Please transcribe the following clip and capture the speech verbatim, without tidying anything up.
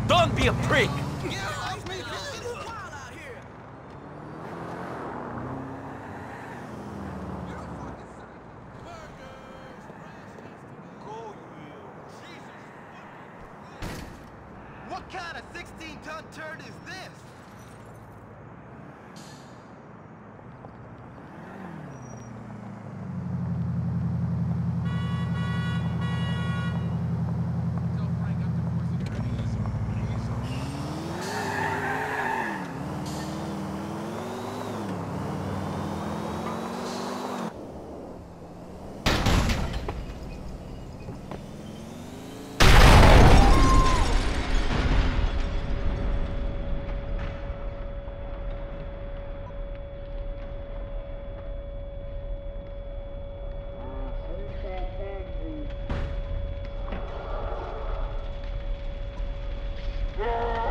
Don't be a prick! What kind of sixteen ton turd is this? Yeah.